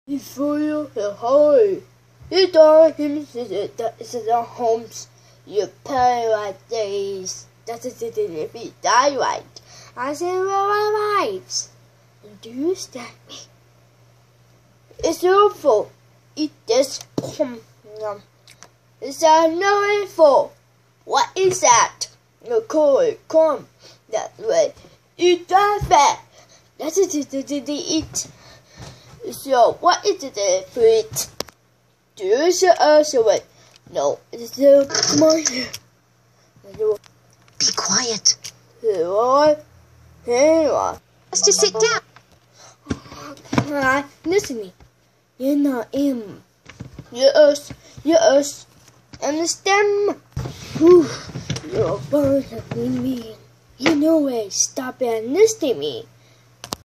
Before you hurry, you don't him the homes. You pay like days. That is the be die right. I say my wives. Do you stand me? It's awful. Eat this. Is that no info? What is that? The cold come that way. Eat that fat. That's it. Eat. So what is the fruit? Do you see us away? No, it's the money. Be quiet. Here you are. Just sit down. Listen to me. You're not him. You're us. Understand? You're born to me. You know it. Stop and listen to me.